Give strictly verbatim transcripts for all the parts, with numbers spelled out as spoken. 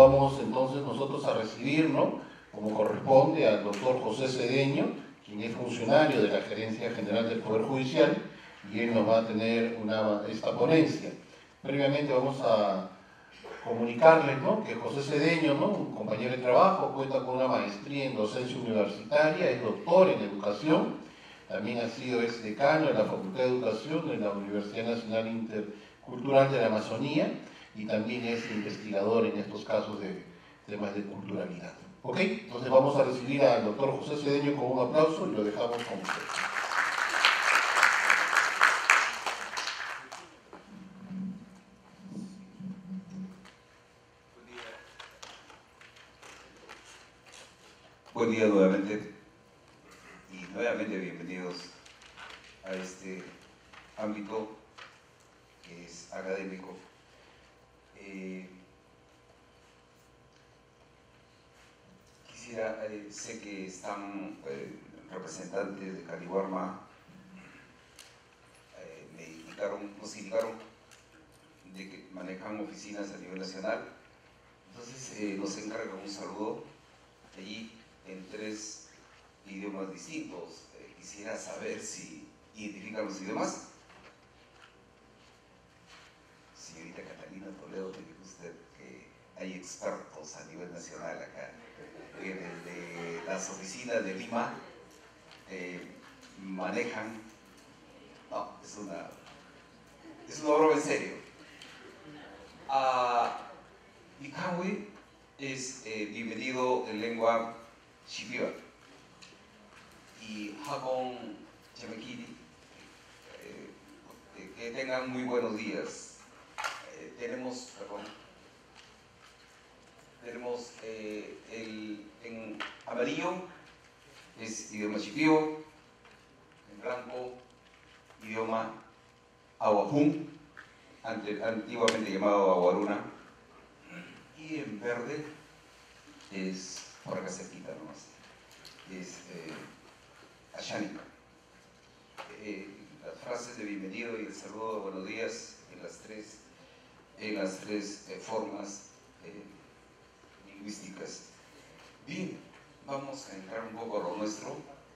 vamos entonces nosotros a recibir, ¿no?, como corresponde, al doctor José Cedeño, quien es funcionario de la Gerencia General del Poder Judicial, y él nos va a tener una, esta ponencia. Previamente vamos a comunicarles, ¿no?, que José Cedeño, ¿no?, un compañero de trabajo, cuenta con una maestría en docencia universitaria, es doctor en educación, también ha sido ex decano de la Facultad de Educación de la Universidad Nacional Intercultural de la Amazonía, y también es investigador en estos casos de temas de culturalidad. ¿Ok? Entonces vamos a recibir al doctor José Cedeño con un aplauso y lo dejamos con usted. Buen día nuevamente, y nuevamente bienvenidos a este ámbito que es académico. Eh, quisiera, eh, sé que están eh, representantes de Caliwarma, eh, me indicaron, nos indicaron de que manejan oficinas a nivel nacional, entonces eh, nos encargan un saludo allí en tres idiomas distintos. Eh, quisiera saber si identifican los idiomas. Señorita Catalina Toledo, me dijo usted que hay expertos a nivel nacional acá. Eh, desde las oficinas de Lima eh, manejan, no, es una, es una broma en serio. Uh, Ikawi es eh, bienvenido en lengua Shipiba, y Hakon Chamekiri, eh, que tengan muy buenos días. Eh, tenemos, perdón, tenemos eh, el, en amarillo es idioma Shipibo, en blanco idioma Aguapún, ante, antiguamente llamado Aguaruna, y en verde es, por acá cerquita nomás, es eh, Ashánica. Eh, las frases de bienvenido y el saludo de buenos días en las tres, en las tres eh, formas eh, lingüísticas. Bien, vamos a entrar un poco a lo nuestro.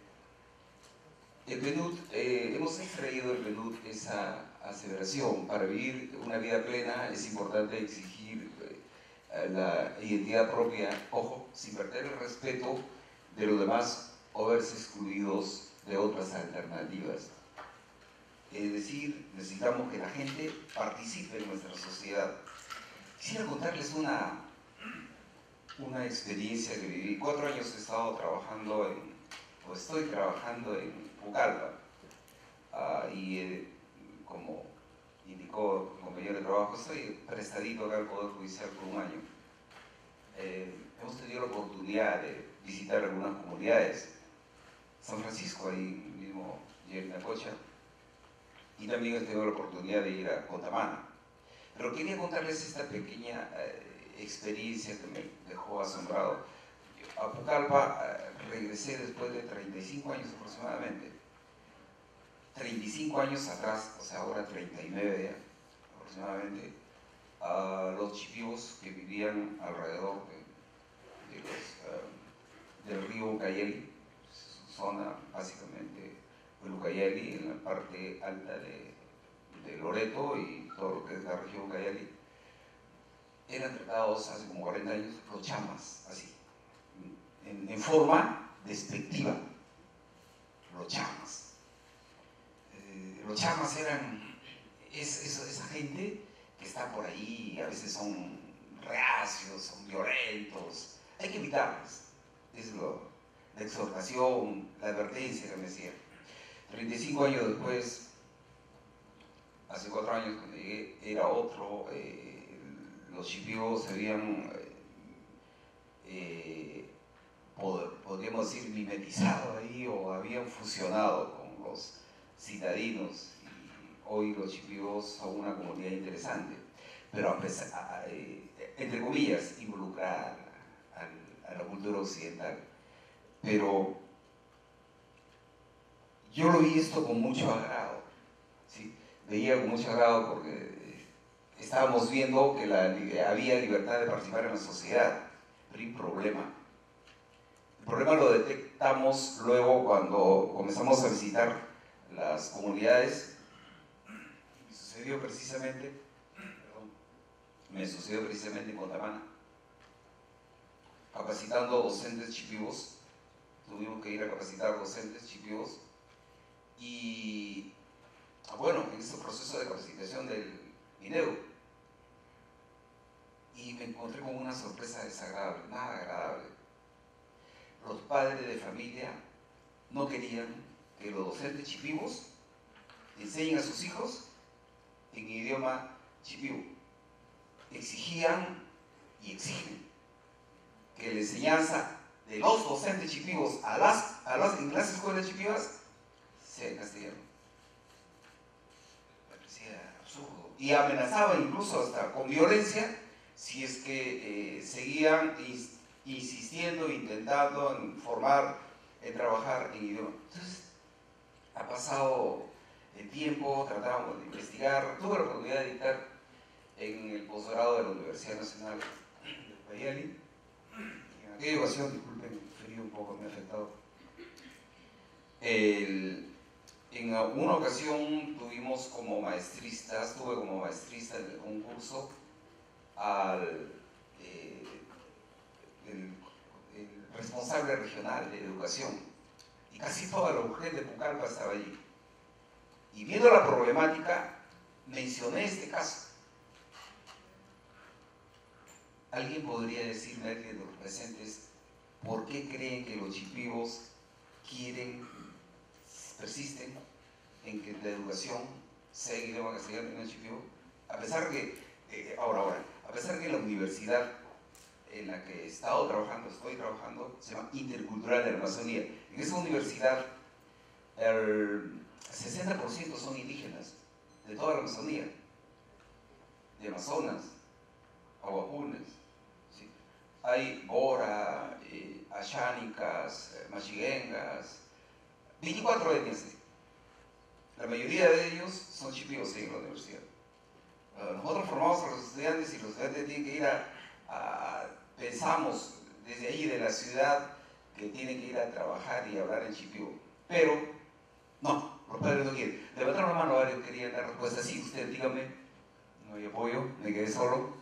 El P N U D, eh, hemos extraído el P N U D esa aseveración: para vivir una vida plena es importante exigir eh, la identidad propia, ojo, sin perder el respeto de los demás o verse excluidos de otras alternativas. Es decir, necesitamos que la gente participe en nuestra sociedad. Quisiera contarles una, una experiencia que viví. Cuatro años he estado trabajando en, o estoy trabajando en Pucallpa, uh, y eh, como indicó mi compañero de trabajo, estoy prestadito acá al Poder Judicial por un año. Eh, hemos tenido la oportunidad de visitar algunas comunidades, San Francisco, ahí mismo, y en Nacocha, y también he tenido la oportunidad de ir a Contamana. Pero quería contarles esta pequeña eh, experiencia que me dejó asombrado. A Pucallpa eh, regresé después de treinta y cinco años aproximadamente. treinta y cinco años atrás, o sea, ahora treinta y nueve ya, aproximadamente, a los chipivos que vivían alrededor de, de los, uh, del río Ucayali, zona básicamente de Ucayali, en la parte alta de, de Loreto y todo lo que es la región Ucayali, eran tratados hace como cuarenta años los chamas, así, en, en forma despectiva, los chamas. Eh, los chamas eran es, es, esa gente que está por ahí, a veces son reacios, son violentos, hay que evitarlos. Es lo, la exhortación, la advertencia que me decía. treinta y cinco años después, hace cuatro años cuando llegué, era otro. Eh, los chipivos habían, eh, pod, podríamos decir, mimetizado ahí, o habían fusionado con los citadinos, y hoy los chipivos son una comunidad interesante, pero a pesar, a, eh, entre comillas, involucrada a, a la cultura occidental. Pero yo lo vi esto con mucho agrado, ¿sí? Veía con mucho agrado porque estábamos viendo que la, había libertad de participar en la sociedad, pero hay un problema. El problema lo detectamos luego cuando comenzamos a visitar las comunidades. Me sucedió precisamente, perdón, me sucedió precisamente en Contamana, capacitando docentes chipivos. Tuvimos que ir a capacitar docentes chipivos y, bueno, en ese proceso de capacitación del INEDU, y me encontré con una sorpresa desagradable, nada agradable. Los padres de familia no querían que los docentes chipivos enseñen a sus hijos en idioma chipivo. Exigían y exigen que la enseñanza de los docentes chipivos a las, a las, en las escuelas chipivas sea en castellano. Me parecía absurdo. Y amenazaba incluso hasta con violencia si es que eh, seguían ins insistiendo, intentando en formar, en trabajar en idioma. Entonces, ha pasado el tiempo, tratamos de investigar, tuve la oportunidad de dictar en el posgrado de la Universidad Nacional de Ucayali. En aquella ocasión, disculpen, el frío un poco me ha afectado. El, en una ocasión tuvimos como maestristas, tuve como maestrista en un curso al eh, el, el responsable regional de educación, y casi toda la mujer de Pucallpa estaba allí. Y viendo la problemática, mencioné este caso. ¿Alguien podría decirme, alguien de los presentes, por qué creen que los chipivos quieren, persisten en que la educación sea en idioma castellano en el chipivo? A pesar que, eh, ahora, ahora, a pesar que la universidad en la que he estado trabajando, estoy trabajando, se llama Intercultural de la Amazonía. En esa universidad, el sesenta por ciento son indígenas de toda la Amazonía, de Amazonas, Aguapunes. ¿Sí? Hay Bora, eh, Ashánicas, eh, Machiguengas, veinticuatro etnias. ¿Sí? La mayoría de ellos son chipivos en la universidad. Uh, nosotros formamos a los estudiantes y los estudiantes tienen que ir a, a, pensamos desde ahí de la ciudad que tienen que ir a trabajar y hablar en chipivo. Pero, no, los padres no quieren. Levantaron la mano varios, querían dar respuesta. Sí, usted dígame, no hay apoyo, me quedé solo.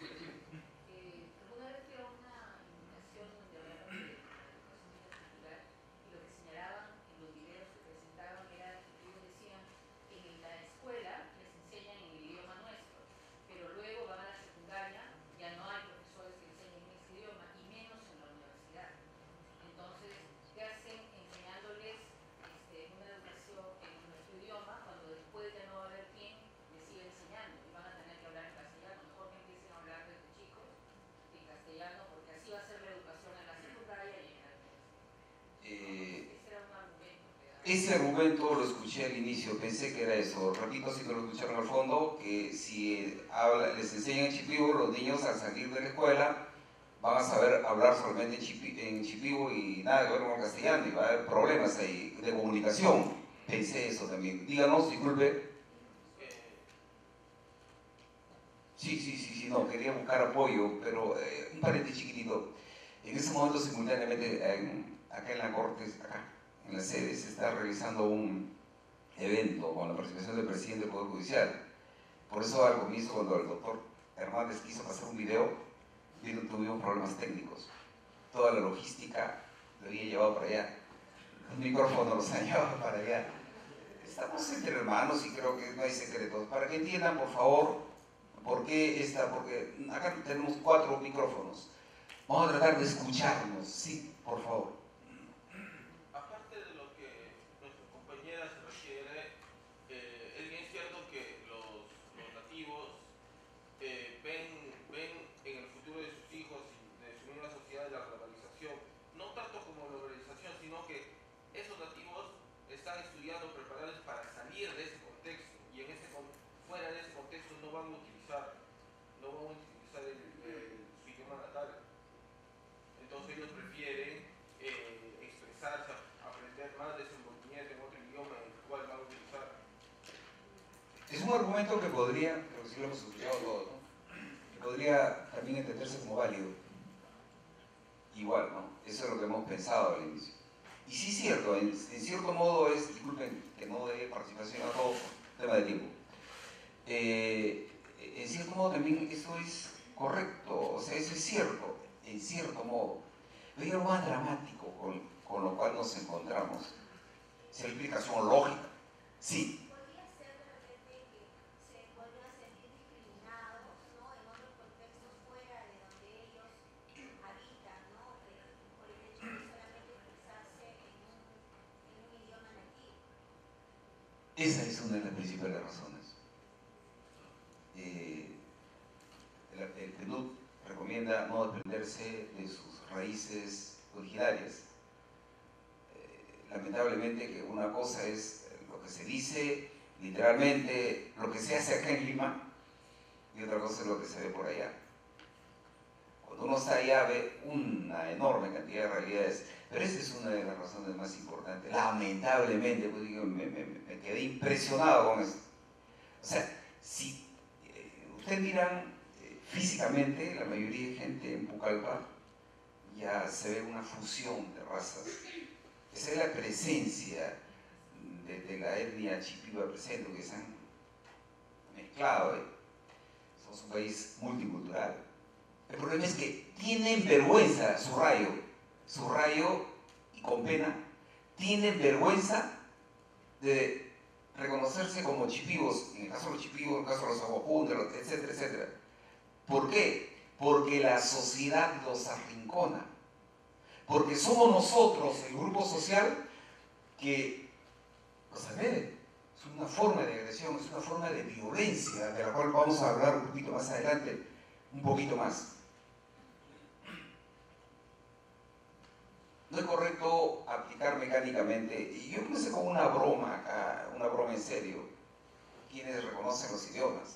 Ese argumento lo escuché al inicio, pensé que era eso. Repito, si no lo escucharon al fondo, que si habla, les enseñan en chipivo, los niños al salir de la escuela van a saber hablar solamente en, chipi, en chipivo y nada que ver con el castellano, y va a haber problemas ahí de comunicación. Pensé eso también. Díganos, disculpe. Sí, sí, sí, sí, no, quería buscar apoyo, pero eh, un paréntesis chiquitito. En ese momento, simultáneamente, en, acá en la corte, acá, en la sede, se está realizando un evento con la participación del presidente del Poder Judicial. Por eso al comienzo, cuando el doctor Hernández quiso pasar un video, tuvimos problemas técnicos. Toda la logística lo había llevado para allá. Los micrófonos los han llevado para allá. Estamos entre hermanos y creo que no hay secretos. Para que entiendan, por favor, por qué esta, porque acá tenemos cuatro micrófonos. Vamos a tratar de escucharnos, sí, por favor. Es un argumento que podría, pero sí lo hemos escuchado todo, ¿no? podría también entenderse como válido. Igual, ¿no? Eso es lo que hemos pensado al inicio. Y sí es cierto, en, en cierto modo es, disculpen que no dé participación a todo por tema de tiempo, eh, en cierto modo también eso es correcto, o sea, eso es cierto, en cierto modo. Pero hay algo más dramático con, con lo cual nos encontramos. Es la explicación lógica. Sí. Esa es una de las principales razones. Eh, el, el P N U D recomienda no desprenderse de sus raíces originarias. Eh, lamentablemente que una cosa es lo que se dice literalmente, lo que se hace acá en Lima, y otra cosa es lo que se ve por allá. Cuando uno está allá ve una enorme cantidad de realidades, pero esa es una de las razones más importantes. Lamentablemente, pues, digo, me, me, me quedé impresionado con eso. O sea, si eh, ustedes miran eh, físicamente, la mayoría de gente en Pucallpa ya se ve una fusión de razas. Esa es la presencia de, de la etnia chipiba presente, que se han mezclado. ¿eh? Somos un país multicultural. El problema es que tienen vergüenza, su rayo, su rayo, y con pena, tienen vergüenza de reconocerse como chipivos, en el caso de los chipivos, en el caso de los aguapúnteros, etcétera, etcétera. ¿Por qué? Porque la sociedad los arrincona. Porque somos nosotros, el grupo social, que los agrede. Es una forma de agresión, es una forma de violencia, de la cual vamos a hablar un poquito más adelante, un poquito más. No es correcto aplicar mecánicamente, y yo empecé con una broma acá, una broma en serio, quienes reconocen los idiomas.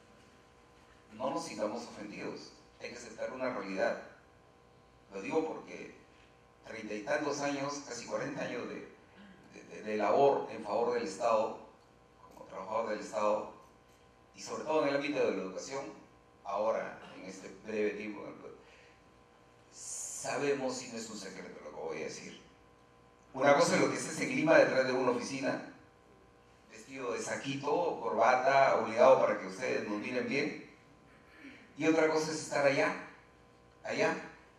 No nos sintamos ofendidos, hay que aceptar una realidad. Lo digo porque treinta y tantos años, casi cuarenta años de, de, de labor en favor del Estado, como trabajador del Estado, y sobre todo en el ámbito de la educación, ahora, en este breve tiempo, sabemos, y no es un secreto lo que voy a decir. Una cosa es lo que se hace en Lima detrás de una oficina, vestido de saquito, corbata, obligado para que ustedes nos miren bien. Y otra cosa es estar allá, allá,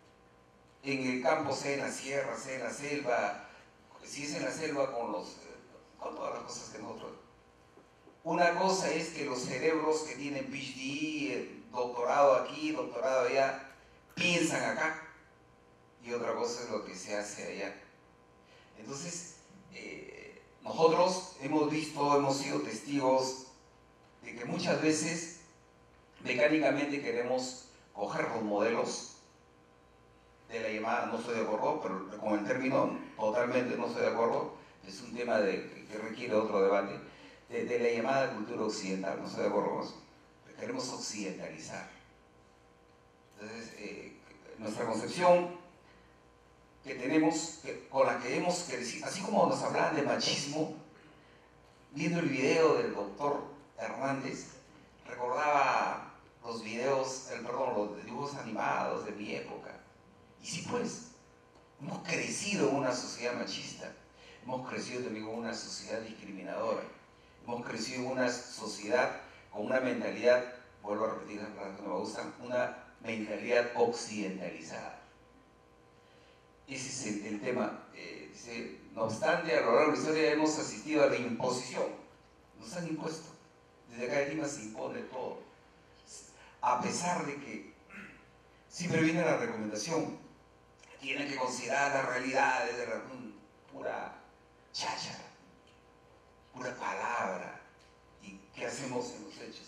en el campo, sea en la sierra, sea en la selva, si es en la selva con, los, con todas las cosas que nosotros... Una cosa es que los cerebros que tienen P H D, doctorado aquí, doctorado allá, piensan acá. Y otra cosa es lo que se hace allá. Entonces, eh, nosotros hemos visto, hemos sido testigos de que muchas veces mecánicamente queremos coger los modelos de la llamada, no estoy de acuerdo, pero con el término totalmente no estoy de acuerdo, es un tema de, que requiere otro debate, de, de la llamada cultura occidental, no estoy de acuerdo con eso, queremos occidentalizar. Entonces, eh, nuestra concepción que tenemos, que, con la que hemos crecido, así como nos hablaban de machismo, viendo el video del doctor Hernández, recordaba los videos, el, perdón, los dibujos animados de mi época. Y sí, pues, hemos crecido en una sociedad machista, hemos crecido también en una sociedad discriminadora, hemos crecido en una sociedad con una mentalidad, vuelvo a repetir las palabras que no me gustan, una mentalidad occidentalizada. Ese es el, el tema. Eh, dice, no obstante, a lo largo de la historia hemos asistido a la imposición. Nos han impuesto. Desde acá en Lima se impone todo. A pesar de que siempre viene la recomendación, tienen que considerar las realidades de la pura cháchara, pura palabra. ¿Y qué hacemos en los hechos?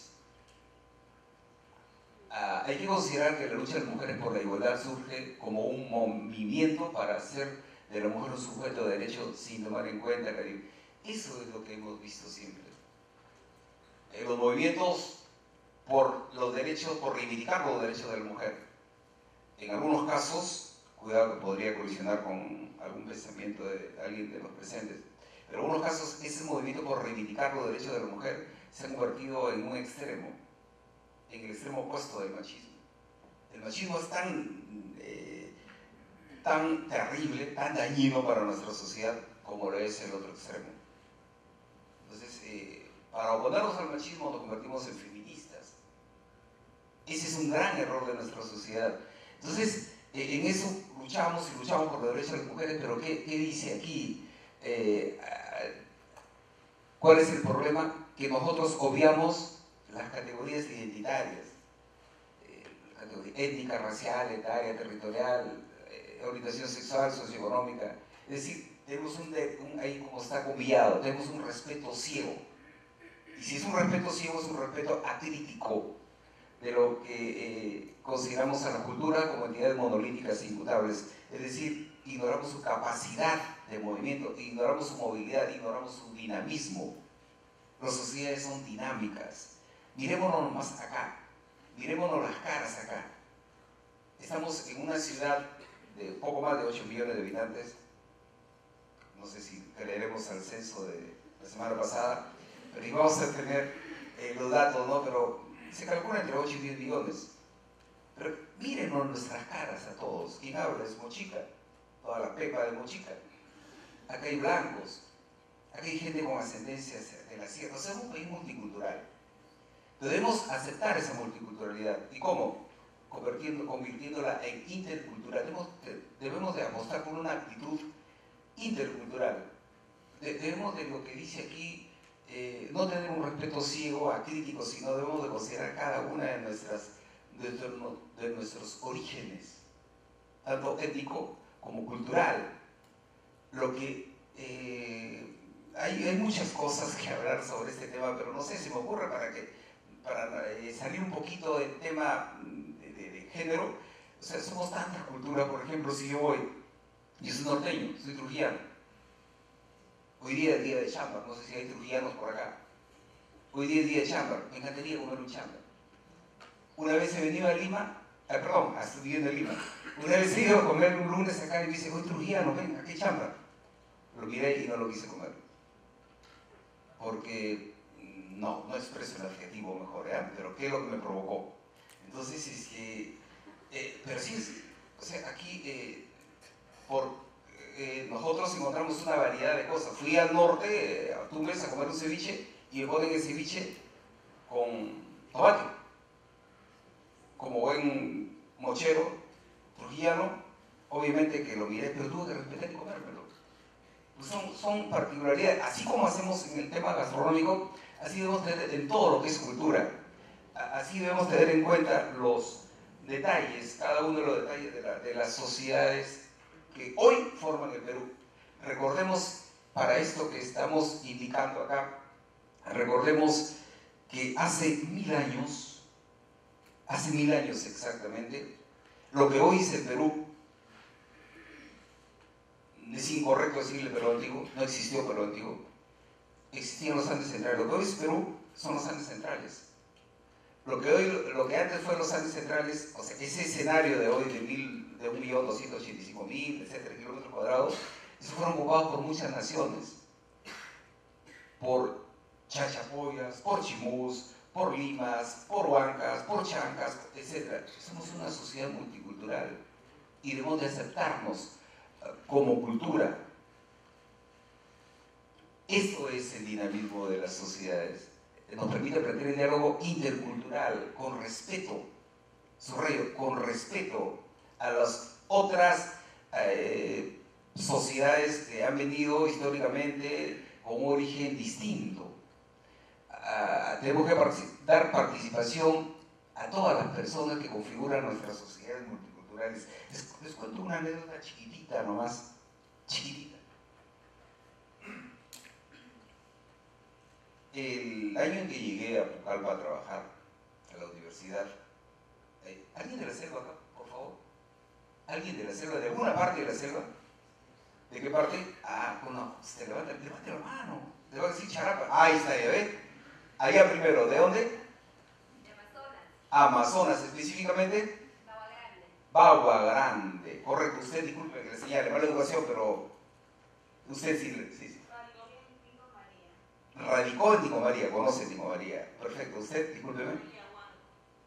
Uh, hay que considerar que la lucha de las mujeres por la igualdad surge como un movimiento para hacer de la mujer un sujeto de derecho sin tomar en cuenta la libertad. Eso es lo que hemos visto siempre. Eh, los movimientos por los derechos, por reivindicar los derechos de la mujer. En algunos casos, cuidado que podría colisionar con algún pensamiento de alguien de los presentes, pero en algunos casos ese movimiento por reivindicar los derechos de la mujer se ha convertido en un extremo. en el extremo opuesto del machismo. El machismo es tan, eh, tan terrible, tan dañino para nuestra sociedad como lo es el otro extremo. Entonces, eh, para oponernos al machismo nos convertimos en feministas. Ese es un gran error de nuestra sociedad. Entonces, eh, en eso luchamos y luchamos por los derechos de las mujeres, pero ¿qué, qué dice aquí? Eh, ¿Cuál es el problema? Que nosotros obviamos las categorías identitarias, eh, categoría étnica, racial, etaria, territorial, eh, orientación sexual, socioeconómica. Es decir, tenemos un, un, ahí como está combinado, tenemos un respeto ciego. Y si es un respeto ciego, es un respeto acrítico de lo que eh, consideramos a la cultura como entidades monolíticas e inmutables. Es decir, ignoramos su capacidad de movimiento, ignoramos su movilidad, ignoramos su dinamismo. Las sociedades son dinámicas. Mirémonos más acá, mirémonos las caras acá. Estamos en una ciudad de poco más de ocho millones de habitantes. No sé si creeremos al censo de la semana pasada, pero íbamos a tener eh, los datos, ¿no? Pero se calcula entre ocho y diez millones. Pero mírenos nuestras caras a todos. Quien habla es Mochica, toda la pepa de Mochica. Acá hay blancos, acá hay gente con ascendencia de la sierra. O sea, es un país multicultural. Debemos aceptar esa multiculturalidad. ¿Y cómo? Convirtiendo, convirtiéndola en intercultural. Debemos, debemos de apostar por una actitud intercultural. Debemos de lo que dice aquí, eh, no tener un respeto ciego a críticos, sino debemos de considerar cada una de, nuestras, de, de nuestros orígenes, tanto étnico como cultural. Lo que eh, hay, hay muchas cosas que hablar sobre este tema, pero no sé, se me ocurre para que para eh, salir un poquito del tema de, de, de género. O sea, somos tantas culturas. Por ejemplo, si yo voy, yo soy norteño, soy trujillano. Hoy día es día de chámbar, no sé si hay trujillanos por acá. Hoy día es día de chámbar, me encantaría comer un chámbar. Una vez he venido a Lima, eh, perdón, estoy viviendo en Lima. Una vez he ido a comer un lunes acá y me dice, hoy trujillano, venga, ¿qué chámbar? Lo miré y no lo quise comer. Porque no, no expreso el adjetivo mejor, ¿eh? Pero ¿qué es lo que me provocó? Entonces, es que, eh, pero sí, es, o sea, aquí eh, por, eh, nosotros encontramos una variedad de cosas. Fui al norte, eh, a Tumbes, a comer un ceviche y me ponen el ceviche con tomate. Como buen mochero trujillano, obviamente que lo miré, pero tuve que respetar y comérmelo. Son, son particularidades, así como hacemos en el tema gastronómico, así debemos tener en todo lo que es cultura. Así debemos tener en cuenta los detalles, cada uno de los detalles de, la, de las sociedades que hoy forman el Perú. Recordemos, para esto que estamos indicando acá, recordemos que hace mil años, hace mil años exactamente, lo que hoy es el Perú, es incorrecto decirle Perú antiguo, no existió Perú antiguo, existían los Andes centrales. Lo que hoy es Perú son los Andes centrales. Lo que, hoy, lo que antes fue los Andes centrales, o sea, ese escenario de hoy de, mil, de un millón doscientos ochenta y cinco mil, etcétera, kilómetros cuadrados, esos fueron ocupados por muchas naciones, por chachapoyas, por chimús, por limas, por huancas, por chancas, etcétera. Somos una sociedad multicultural y debemos de aceptarnos como cultura. Esto es el dinamismo de las sociedades. Nos permite aprender el diálogo intercultural, con respeto, subrayo, con respeto a las otras eh, sociedades que han venido históricamente con un origen distinto. Uh, tenemos que dar participación a todas las personas que configuran nuestras sociedades multiculturales. Les, les cuento una anécdota chiquitita nomás, chiquitita. El año en que llegué a Pucallpa a trabajar, a la universidad, eh, ¿alguien de la selva acá, por favor? ¿Alguien de la selva, de alguna parte de la selva? ¿De qué parte? Ah, no, se levanta, levanta la mano, te va a decir charapa. Ah, ahí está, ya ve. Allá primero, ¿de dónde? De Amazonas. Amazonas, específicamente. Bagua Grande. Bagua Grande, correcto. Usted, disculpe que le señale, mala educación, pero usted sí, sí, sí. Radicó en Tingo María. Radicó en Tingo María, conoce Tingo María. Perfecto, usted, discúlpeme.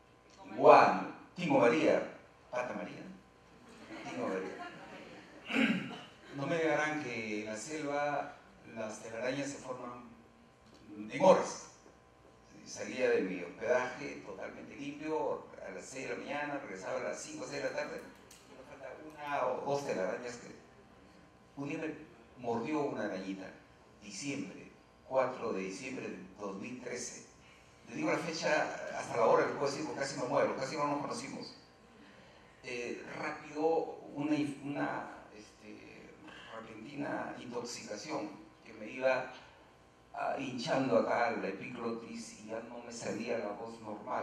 Guano, Tingo María, Pata María, Tingo María. No me negarán que en la selva las telarañas se forman en horas. Salía de mi hospedaje totalmente limpio a las seis de la mañana, regresaba a las cinco o seis de la tarde, me falta una o dos telarañas que un día me mordió una arañita, diciembre, cuatro de diciembre de dos mil trece. Le digo la fecha hasta la hora, le puedo decir, porque casi me muero, casi no nos conocimos. Eh, rápido, una, una este, repentina intoxicación que me iba uh, hinchando acá la epiglotis y ya no me salía la voz normal.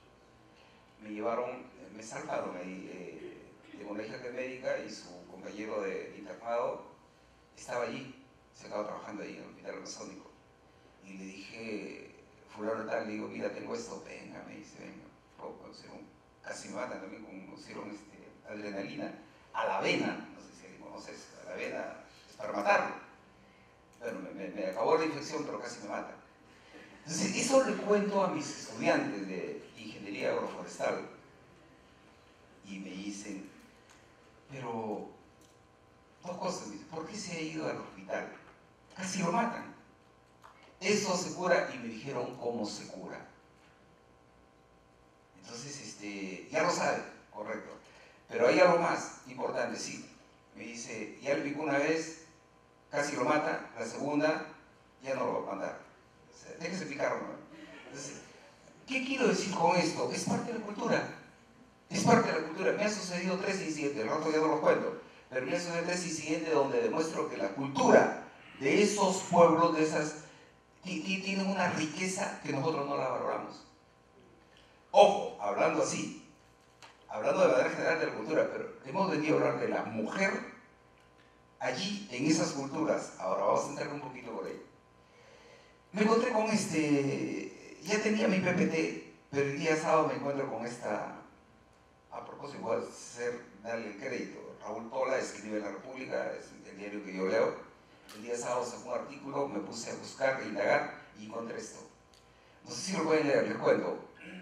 Me llevaron, me saltaron ahí, eh, tengo una hija que es médica y su compañero de internado estaba allí, se estaba trabajando ahí en el hospital amazónico. Y le dije, fulano tal, le digo, mira, tengo esto, venga, me dice, venga, oh, pusieron, casi me matan también, como pusieron este, adrenalina, a la vena, no sé si conoces, a la vena, es para matarlo. Bueno, me, me, me acabó la infección, pero casi me mata. Entonces, eso le cuento a mis estudiantes de ingeniería agroforestal, y me dicen, pero, dos cosas, me dicen, ¿por qué se ha ido al hospital? Casi lo matan. Eso se cura, y me dijeron cómo se cura. Entonces, este, ya lo sabe, correcto. Pero hay algo más importante, sí. Me dice, ya le picó una vez, casi lo mata, la segunda, ya no lo va a mandar. O sea, déjese picar, ¿no? Entonces, ¿qué quiero decir con esto? Es parte de la cultura. Es parte de la cultura. Me han sucedido tres incidentes, el rato ya no los cuento, pero me han sucedido tres incidentes donde demuestro que la cultura de esos pueblos, de esas, tienen una riqueza que nosotros no la valoramos. Ojo, hablando así, hablando de manera general de la cultura, pero hemos venido a hablar de la mujer allí, en esas culturas. Ahora vamos a entrar un poquito por ahí. Me encontré con este, ya tenía mi P P T, pero el día sábado me encuentro con esta, a propósito, voy a hacer, darle el crédito. Raúl Tola escribe en La República, es el diario que yo leo. El día sábado sacó un artículo, me puse a buscar, a indagar y encontré esto. No sé si lo pueden leer, les cuento.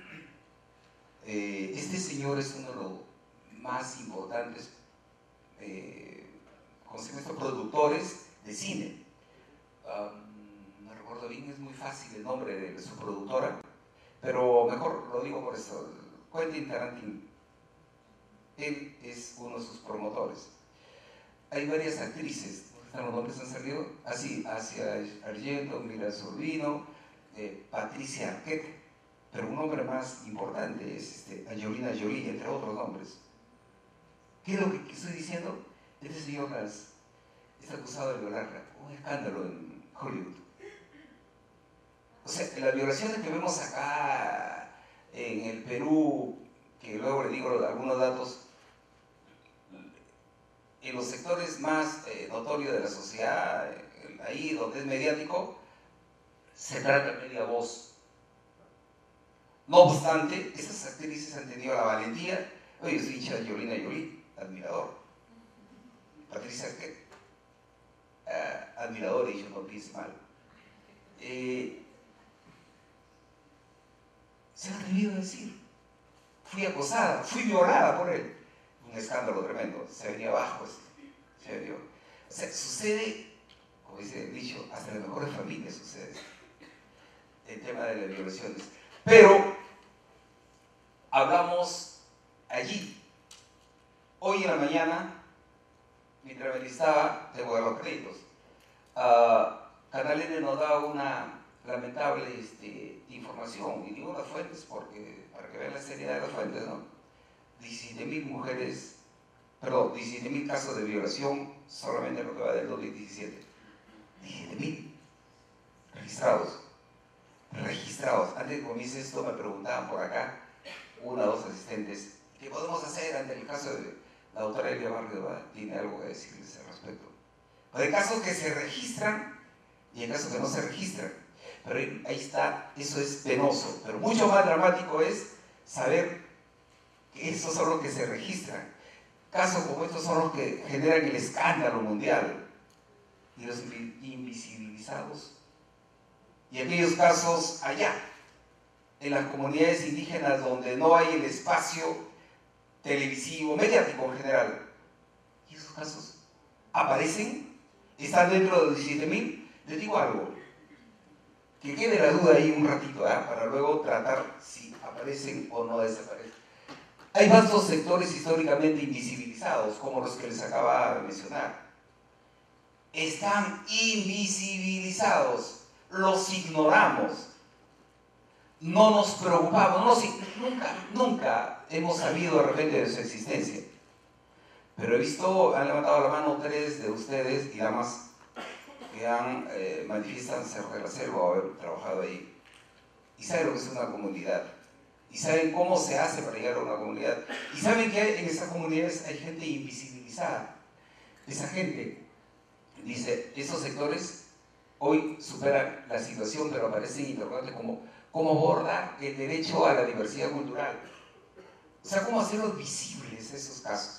Eh, este señor es uno de los más importantes eh, estos productores de cine. Um, no recuerdo bien, es muy fácil el nombre de su productora, pero mejor lo digo por eso. Quentin Tarantino. Él es uno de sus promotores. Hay varias actrices, ¿no? Los nombres han salido así, Asia Argento, Mira Sorvino, eh, Patricia Arquette, pero un nombre más importante es este, Angelina Jolie, entre otros nombres. ¿Qué es lo que estoy diciendo? Este señor las, está acusado de violarla, un escándalo en Hollywood. O sea, las violaciones que vemos acá en el Perú, que luego le digo algunos datos, en los sectores más eh, notorios de la sociedad, ahí donde es mediático, se trata media voz. No obstante, esas actrices han tenido la valentía. Oye, yo soy hincha de Angelina Jolie, admirador. Patricia Arquette, uh, admirador, y yo no piense mal. Eh, se ha atrevido a decir, fui acosada, fui violada por él. Un escándalo tremendo, se venía abajo, se venía. O sea, sucede, como dice el dicho, hasta en las mejores familias sucede el tema de las violaciones. Pero hablamos allí. Hoy en la mañana, mientras me listaba, tengo que dar los créditos, uh, Canal N nos da una lamentable este, información, y digo las fuentes porque, para que vean la seriedad de las fuentes, ¿no? diecisiete mil mujeres, perdón, diecisiete mil casos de violación solamente en lo que va del dos mil diecisiete. diecisiete mil registrados. Registrados. Antes de que comience esto me preguntaban por acá, una o dos asistentes, ¿qué podemos hacer ante el caso de la doctora Elia Barrio? ¿Va? Tiene algo que decirles al respecto. Pero hay casos que se registran y hay casos que no se registran. Pero ahí está, eso es penoso. Pero mucho más dramático es saber que esos son los que se registran. Casos como estos son los que generan el escándalo mundial. Y los invisibilizados. Y aquellos casos allá, en las comunidades indígenas donde no hay el espacio televisivo, mediático en general. ¿Y esos casos aparecen? ¿Están dentro de los diecisiete mil? Les digo algo, que quede la duda ahí un ratito, ¿eh? Para luego tratar si aparecen o no desaparecen. Hay vastos sectores históricamente invisibilizados, como los que les acaba de mencionar. Están invisibilizados, los ignoramos, no nos preocupamos, no nos, nunca, nunca hemos sabido de repente de su existencia. Pero he visto, han levantado la mano tres de ustedes y damas que han, eh, manifiestan ser de la selva o haber trabajado ahí. Y saben lo que es una comunidad. Y saben cómo se hace para llegar a una comunidad. Y saben que hay, en esas comunidades hay gente invisibilizada. Esa gente, dice, esos sectores hoy superan la situación, pero aparecen interrogantes como cómo abordar el derecho a la diversidad cultural. O sea, cómo hacerlos visibles esos casos.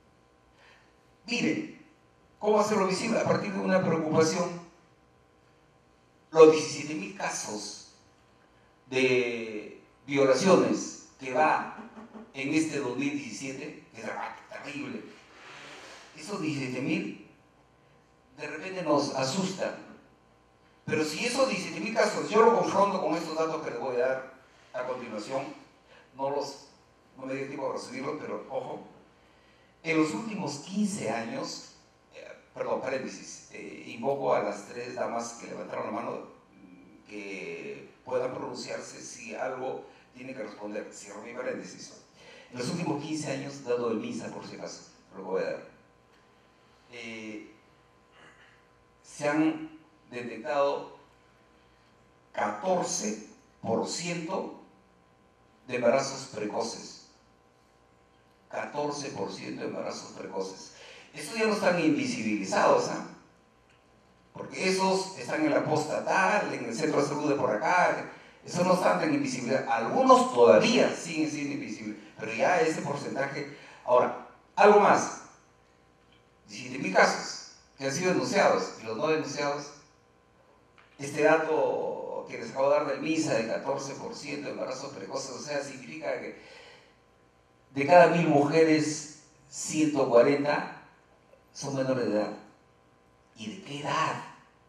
Miren, ¿cómo hacerlo visible? A partir de una preocupación. Los diecisiete mil casos de violaciones que va en este dos mil diecisiete, que es terrible. Esos diecisiete mil de repente nos asustan. Pero si esos diecisiete mil casos, yo lo confronto con estos datos que les voy a dar a continuación, no, los, no me dio tiempo de resumirlos, pero ojo. En los últimos quince años, eh, perdón, paréntesis, eh, invoco a las tres damas que levantaron la mano que puedan pronunciarse si algo tiene que responder. Cierro mi paréntesis. En los últimos quince años, dado el MISA por si acaso, lo voy a dar, eh, se han detectado catorce por ciento de embarazos precoces. catorce por ciento de embarazos precoces. Estos ya no están invisibilizados, ¿ah? ¿eh? Porque esos están en la posta tal, en el centro de salud de por acá, esos no están tan invisibles. Algunos todavía siguen siendo invisibles, pero ya ese porcentaje. Ahora, algo más, diecisiete mil casos que han sido denunciados y los no denunciados. Este dato que les acabo de dar del MISA de catorce por ciento de embarazos precoces, o sea, significa que de cada mil mujeres, ciento cuarenta son menores de edad. ¿Y de qué edad?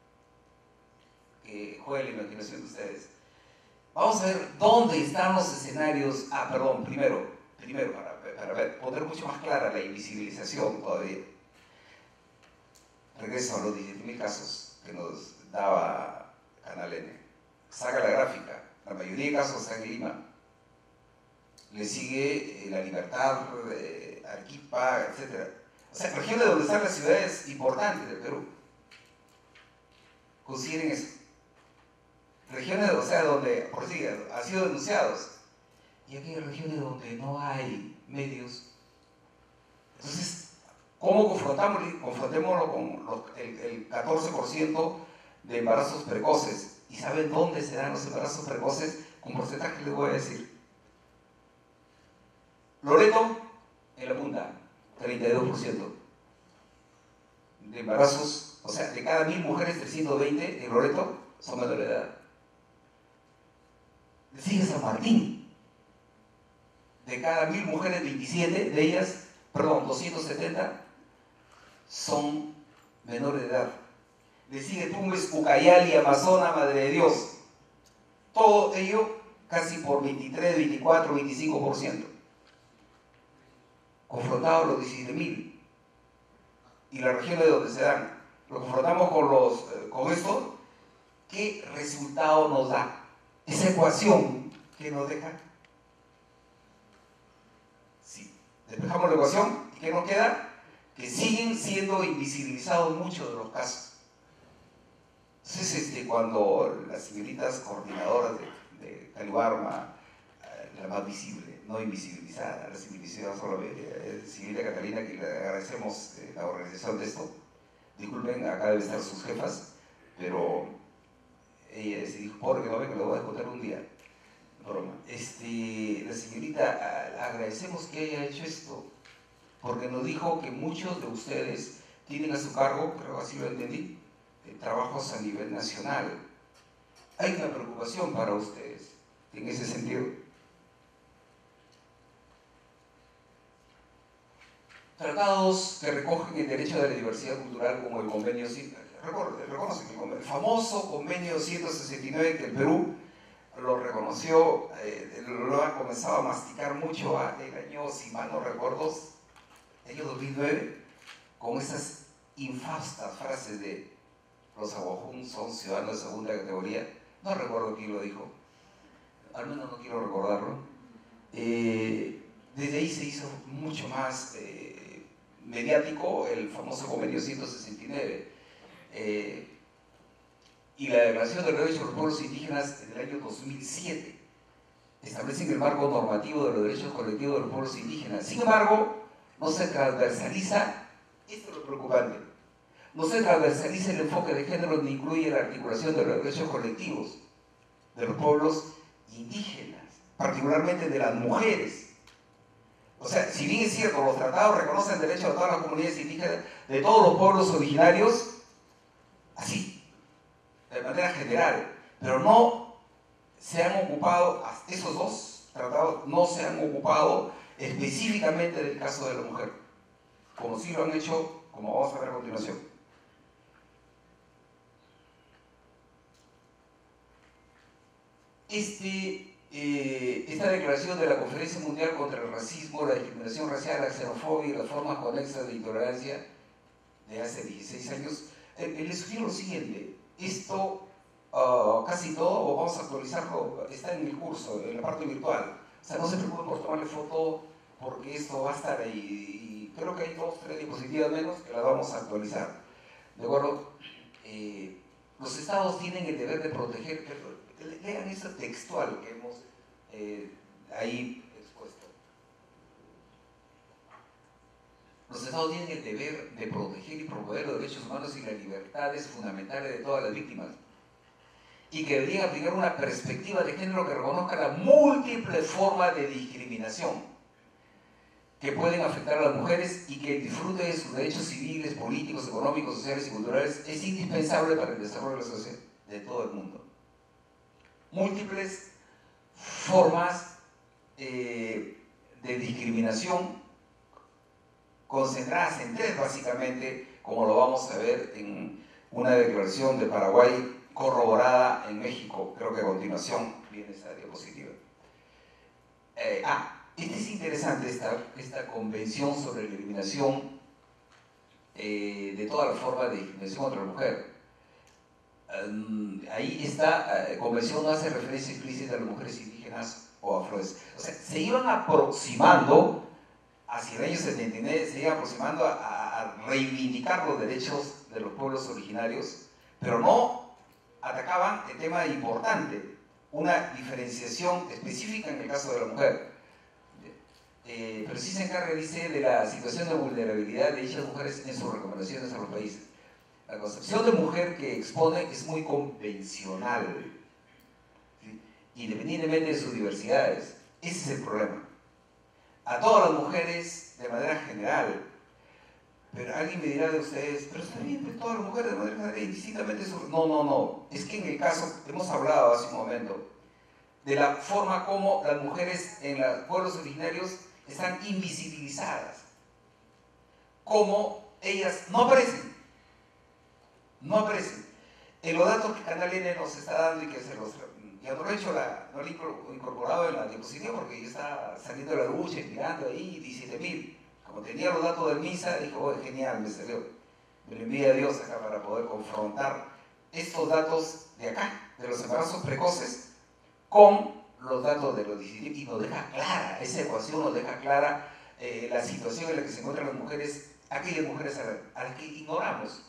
Que juegue la imaginación de ustedes. Vamos a ver dónde están los escenarios. Ah, perdón, primero, primero para, para ver, poner mucho más clara la invisibilización todavía. Regreso a los diecisiete mil casos que nos daba Canal N. Saca la gráfica. La mayoría de casos están en Lima. Le sigue eh, La Libertad, eh, Arequipa, etcétera. O sea, regiones donde están las ciudades importantes del Perú. Consideren eso. Regiones, o sea, donde, por sí, han sido denunciados. Y aquí hay regiones donde no hay medios. Entonces, ¿cómo confrontamos? Confrontémoslo con los, el, el catorce por ciento de embarazos precoces. ¿Y saben dónde se dan los embarazos precoces? Con porcentaje les voy a decir. Loreto, en la punta, treinta y dos por ciento de embarazos, o sea, de cada mil mujeres, trescientos veinte en Loreto son menores de edad. Le sigue San Martín, de cada mil mujeres, veintisiete de ellas, perdón, doscientos setenta son menores de edad. Le sigue Tumbes, Ucayali, Amazonas, Madre de Dios. Todo ello casi por veintitrés, veinticuatro, veinticinco por ciento. Confrontados los diecisiete mil. Y las regiones donde se dan. Lo confrontamos con, los, eh, con esto. ¿Qué resultado nos da? Esa ecuación que nos deja. Sí. Despejamos la ecuación. ¿Y qué nos queda? Que siguen siendo invisibilizados muchos de los casos. Entonces, este, cuando las señoritas coordinadoras de, de Calibarma, eh, la más visible, no invisibilizada, la invisibilizada solo eh, señorita Catalina, que le agradecemos eh, la organización de esto. Disculpen, acá deben estar sus jefas, pero ella se dijo, pobre que no venga, lo voy a contar un día. Broma. Este, la señorita, a, agradecemos que haya hecho esto, porque nos dijo que muchos de ustedes tienen a su cargo, creo que así lo entendí, trabajos a nivel nacional. Hay una preocupación para ustedes. en ese sentido. Tratados que recogen el derecho de la diversidad cultural como el convenio, reconocen el, el famoso convenio ciento sesenta y nueve que el Perú lo reconoció, eh, lo ha comenzado a masticar mucho a, el año, si mal no recuerdo, el año dos mil nueve, con esas infastas frases de los Aguajún son ciudadanos de segunda categoría. No recuerdo quién lo dijo, al menos no quiero recordarlo. Eh, desde ahí se hizo mucho más eh, mediático el famoso convenio ciento sesenta y nueve. Eh, y la Declaración de los Derechos de los Pueblos Indígenas del año dos mil siete establecen el marco normativo de los derechos colectivos de los pueblos indígenas. Sin embargo, no se transversaliza, esto es lo preocupante, no se transversaliza el enfoque de género ni incluye la articulación de los derechos colectivos de los pueblos indígenas, particularmente de las mujeres. O sea, si bien es cierto, los tratados reconocen el derecho de todas las comunidades indígenas, de todos los pueblos originarios, así, de manera general, pero no se han ocupado, esos dos tratados no se han ocupado específicamente del caso de la mujer, como sí lo han hecho, como vamos a ver a continuación. Este, eh, esta declaración de la Conferencia Mundial contra el Racismo, la Discriminación Racial, la Xenofobia y las formas conexas de intolerancia de hace dieciséis años, eh, eh, les sugiero lo siguiente. Esto, uh, casi todo, vamos a actualizarlo, está en el curso, en la parte virtual. O sea, no se preocupen por tomarle foto, porque esto va a estar ahí. Y creo que hay dos, tres diapositivas menos que las vamos a actualizar. ¿De acuerdo? Eh, los estados tienen el deber de proteger, lean eso textual que hemos eh, ahí expuesto. Los estados tienen el deber de proteger y promover los derechos humanos y las libertades fundamentales de todas las víctimas, y que deberían aplicar una perspectiva de género que reconozca las múltiples formas de discriminación que pueden afectar a las mujeres y que el disfrute de sus derechos civiles, políticos, económicos, sociales y culturales es indispensable para el desarrollo de la sociedad de todo el mundo. Múltiples formas eh, de discriminación concentradas en tres básicamente, como lo vamos a ver en una declaración de Paraguay corroborada en México. Creo que a continuación viene esa diapositiva. Eh, ah, este es interesante, esta, esta convención sobre la eliminación eh, de todas las formas de discriminación contra la mujer. Um, ahí esta uh, convención no hace referencia explícita a las mujeres indígenas o afrodescendientes. O sea, se iban aproximando, hacia el año setenta y nueve, se iban aproximando a, a reivindicar los derechos de los pueblos originarios, pero no atacaban el tema importante, una diferenciación específica en el caso de la mujer. Eh, pero sí se encarga, dice, de la situación de vulnerabilidad de dichas mujeres en sus recomendaciones a los países. La concepción de mujer que expone es muy convencional, ¿sí? Independientemente de sus diversidades. Ese es el problema. A todas las mujeres de manera general. Pero alguien me dirá de ustedes, pero está bien, pues, todas las mujeres de manera general, indistintamente su... No, no, no. Es que en el caso, hemos hablado hace un momento, de la forma como las mujeres en los pueblos originarios están invisibilizadas. Como ellas no aparecen. No aparecen. En los datos que Canal N nos está dando y que se los... Ya no lo he hecho, la, no lo he incorporado en la diapositiva porque yo estaba saliendo de la ducha y mirando ahí diecisiete mil. Como tenía los datos del MISA, dijo, oh, genial, me salió. Me lo envía a Dios acá para poder confrontar estos datos de acá, de los embarazos precoces, con los datos de los diecisiete mil, y nos deja clara, esa ecuación nos deja clara eh, la situación en la que se encuentran las mujeres, aquellas mujeres a, a las que ignoramos.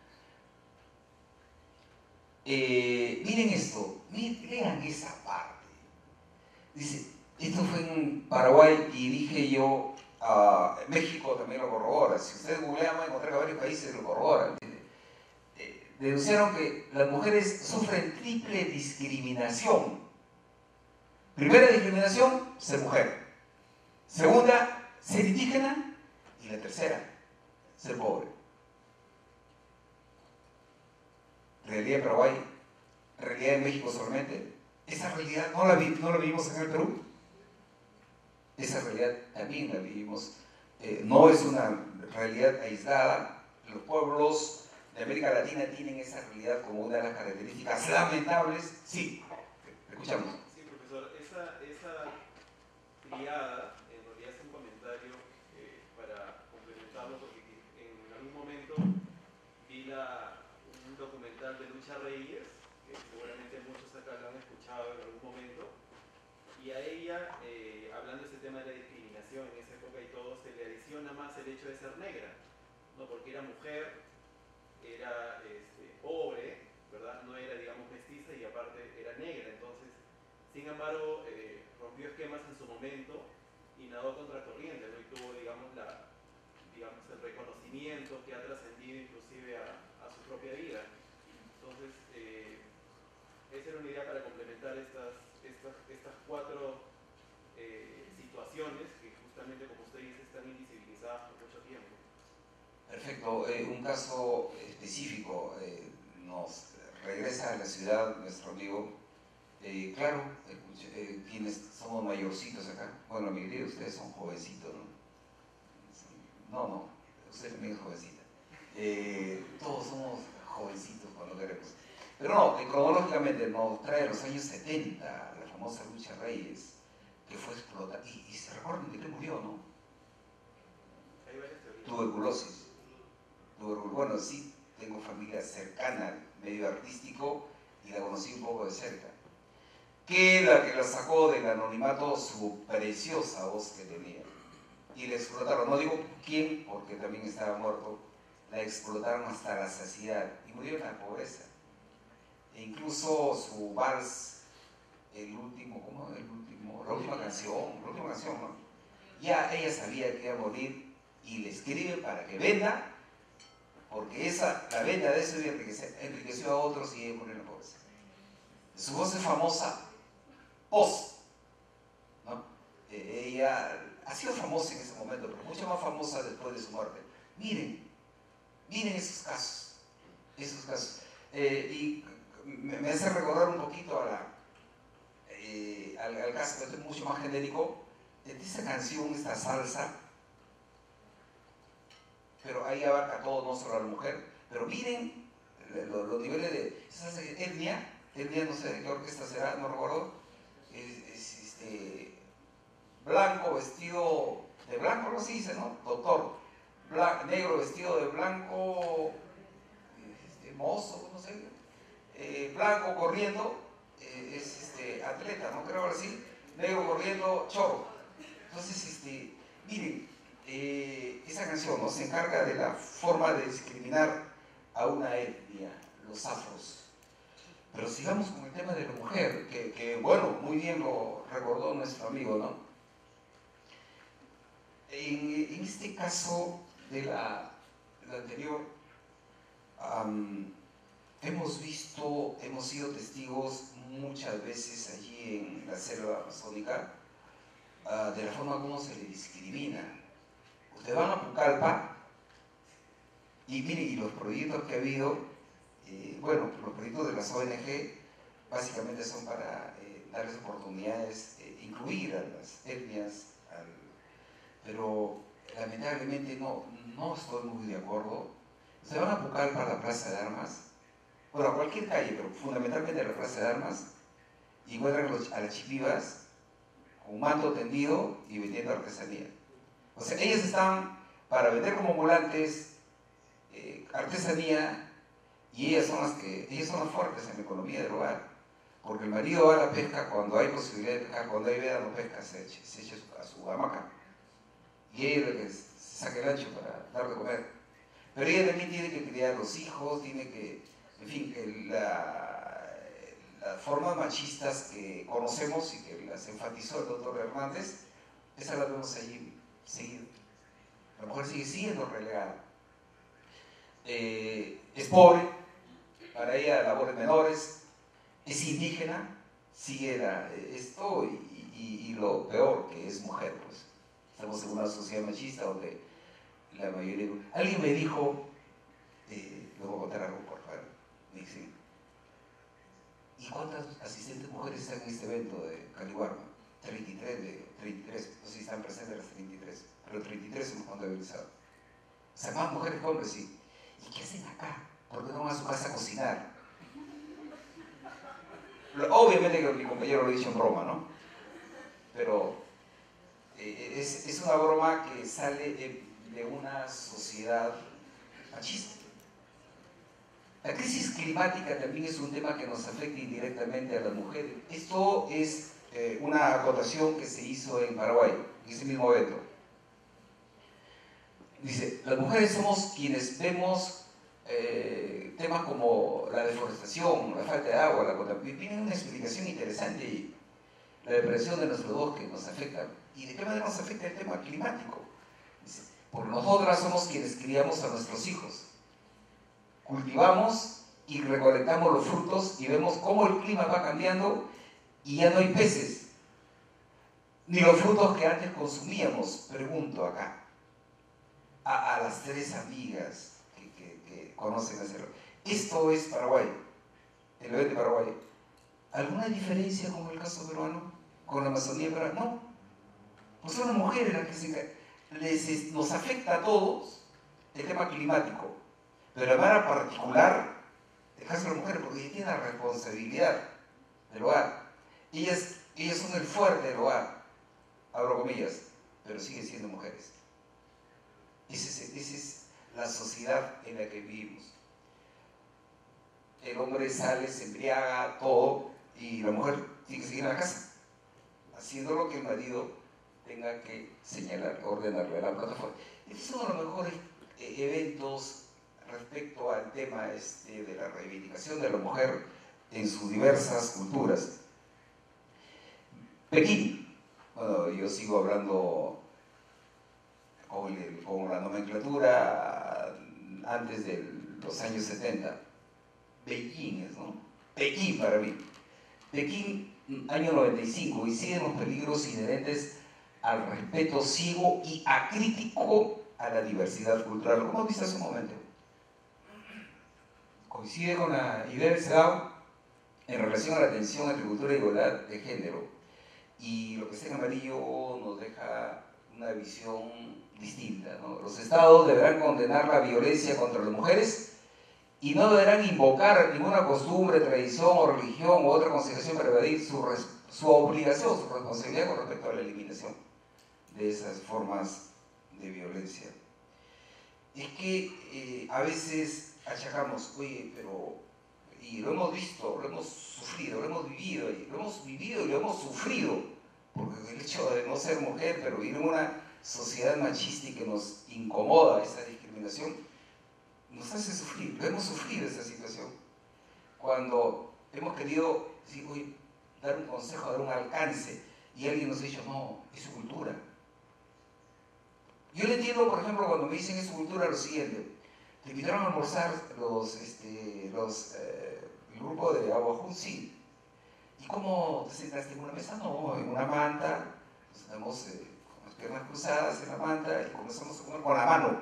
Eh, miren esto, miren, lean esa parte. Dice, esto fue en Paraguay y dije yo, uh, México también lo corrobora. Si ustedes googlean van a encontrar que varios países lo corroboran. Eh, denunciaron que las mujeres sufren triple discriminación. Primera discriminación, ser mujer. Segunda, ser indígena. Y la tercera, ser pobre. Realidad en Paraguay, realidad en México solamente, esa realidad no la, vi, no la vivimos en el Perú. Esa realidad también la vivimos. Eh, no es una realidad aislada. Los pueblos de América Latina tienen esa realidad como una de las características lamentables. Sí, escuchamos. Sí, profesor, esa, esa triada en realidad es un comentario eh, para complementarlo, porque en algún momento vi la, un documental de Lucha Reyes, que seguramente muchos acá lo han escuchado en algún momento, y a ella, eh, hablando de ese tema de la discriminación en esa época y todo, se le adiciona más el hecho de ser negra, ¿no? Porque era mujer, era este, pobre, ¿verdad? No era, digamos, mestiza y aparte era negra. Entonces, sin embargo, eh, rompió esquemas en su momento y nadó contra corriente, ¿no? Y tuvo, digamos, la, digamos, el reconocimiento que ha trascendido inclusive a, a su propia vida. Entonces, eh, esa era una idea para complementar estas, estas, estas cuatro eh, situaciones que justamente, como usted dice, están invisibilizadas por mucho tiempo. Perfecto. Eh, un caso específico eh, nos regresa a la ciudad nuestro amigo. Eh, claro, escuche, eh, quienes somos mayorcitos acá, bueno, mi querido, ustedes son jovencitos, ¿no? No, no, usted también es jovencita. Eh, todos somos jovencitos cuando queremos. Pero no, eh, cronológicamente nos trae a los años setenta, la famosa Lucha Reyes, que fue explotada. Y, y se recuerdan de qué murió, ¿no? Hay varias teorías. Tuberculosis. Tuberculosis. Bueno, sí, tengo familia cercana al medio artístico y la conocí un poco de cerca. Que la que la sacó del anonimato su preciosa voz que tenía. Y la explotaron, no digo quién, porque también estaba muerto, la explotaron hasta la saciedad y murió en la pobreza. E incluso su vals, el último, ¿cómo? El último, la última canción, la última canción, ¿no? Ya ella sabía que iba a morir y le escribe para que venda, porque esa, la venta de eso enriqueció, enriqueció a otros y ella murió en la pobreza. Su voz es famosa post, ¿no? Eh, ella ha sido famosa en ese momento, pero mucho más famosa después de su muerte. Miren, miren esos casos, esos casos. Eh, y me, me hace recordar un poquito a la, eh, al, al caso, que es mucho más genérico, de esta canción, esta salsa, pero ahí abarca todo, no solo a la mujer. Pero miren los, los niveles de esa etnia, etnia no sé de qué orquesta será, no recuerdo, es, es este, blanco vestido de blanco, no se dice, ¿no? Doctor, blanco, negro vestido de blanco, este, mozo, no sé, eh, blanco corriendo, eh, es este, atleta, ¿no? Creo así, negro corriendo, chorro. Entonces, este, miren, eh, esa canción, ¿no?, se encarga de la forma de discriminar a una etnia, los afros. Pero sigamos con el tema de la mujer, que, que bueno, muy bien lo recordó nuestro amigo, ¿no? En, en este caso de la, de la anterior, um, hemos visto, hemos sido testigos muchas veces allí en la selva amazónica uh, de la forma como se le discrimina. Ustedes van a Pucallpa y miren, y los proyectos que ha habido, eh, bueno, los proyectos de las O N G básicamente son para eh, darles oportunidades, eh, incluir a las etnias, al, pero lamentablemente no, no estoy muy de acuerdo. Se van a Pucallpa a la Plaza de Armas, bueno, a cualquier calle, pero fundamentalmente a la Plaza de Armas, y encuentran a las chipivas con manto tendido y vendiendo artesanía. O sea, ellas están para vender como ambulantes eh, artesanía, y ellas son las que, ellas son las fuertes en la economía del hogar, porque el marido va a la pesca cuando hay posibilidad de pescar, cuando hay veda no pesca, se echa, se echa a su hamaca, y ella es la que se saca el ancho para dar de comer. Pero ella también tiene que criar los hijos, tiene que, en fin, que la, las formas machistas que conocemos y que las enfatizó el doctor Hernández, esas las vemos allí seguido. La mujer sigue siendo relegada. Eh, es pobre, para ella labores menores, es indígena, sigue la, esto y, y, y lo peor, que es mujer, pues. Estamos en una sociedad machista donde la mayoría... Alguien me dijo, eh, le voy a contar algo por favor, me dice, y ¿Y cuántas asistentes mujeres están en este evento de Caliwarma? treinta y tres de treinta y tres, no sé si están presentes las treinta y tres, pero treinta y tres hemos contabilizado. O sea, más mujeres que hombres, sí. ¿Y qué hacen acá? ¿Por qué no van a su casa a cocinar? Obviamente que mi compañero lo ha dicho en broma, ¿no? Pero eh, es, es una broma que sale de, de una sociedad machista. La crisis climática también es un tema que nos afecta indirectamente a las mujeres. Esto es eh, una acotación que se hizo en Paraguay, en ese mismo evento. Dice, las mujeres somos quienes vemos eh, temas como la deforestación, la falta de agua, la contaminación. Tiene una explicación interesante y la depredación de nuestros bosques nos afecta. ¿Y de qué manera nos afecta el tema climático? Dice, porque nosotras somos quienes criamos a nuestros hijos. Cultivamos y recolectamos los frutos y vemos cómo el clima va cambiando y ya no hay peces, ni los frutos que antes consumíamos. Pregunto acá, a, a las tres amigas que, que, que conocen hacerlo. Esto es Paraguay, el evento de Paraguay. ¿Alguna diferencia con el caso peruano? ¿Con la Amazonía peruana? No. Pues son las mujeres las que se, les, nos afecta a todos el tema climático. Pero de manera particular, el caso de las mujeres, porque ellas tienen la responsabilidad del hogar. Ellas, ellas son el fuerte del hogar, abro comillas, pero siguen siendo mujeres. Esa es, esa es la sociedad en la que vivimos. El hombre sale, se embriaga, todo, y la mujer tiene que seguir en la casa, haciendo lo que el marido tenga que señalar, ordenarle a la plataforma. Este es uno de los mejores eh, eventos respecto al tema este, de la reivindicación de la mujer en sus diversas culturas. Pekín, bueno, yo sigo hablando con, el, con la nomenclatura antes de los años setenta. Beijing, ¿no? Pekín para mí. Pekín, año noventa y cinco, inciden los peligros inherentes al respeto ciego y acrítico a la diversidad cultural, como hemos visto hace un momento. Coincide con la idea del CEDAW en relación a la tensión entre cultura y igualdad de género. Y lo que está en amarillo nos deja una visión distinta, ¿no? Los estados deberán condenar la violencia contra las mujeres y no deberán invocar ninguna costumbre, tradición o religión u otra consideración para evadir su, su obligación, su responsabilidad con respecto a la eliminación de esas formas de violencia. Es que eh, a veces achacamos, oye, pero, y lo hemos visto, lo hemos sufrido, lo hemos vivido, y lo hemos vivido y lo hemos sufrido, porque el hecho de no ser mujer, pero vivir en una sociedad machista y que nos incomoda esa discriminación, nos hace sufrir, lo hemos sufrido esa situación. Cuando hemos querido, sí, oye, dar un consejo, dar un alcance, y alguien nos ha dicho, no, es su cultura. Yo le entiendo, por ejemplo, cuando me dicen es su cultura, lo siguiente. Te invitaron a almorzar los, este, los, eh, el grupo de Aguajún, sí. ¿Y cómo te sentaste en una mesa? No, en una manta. Nos sentamos eh, con las piernas cruzadas en la manta y comenzamos a comer con la mano.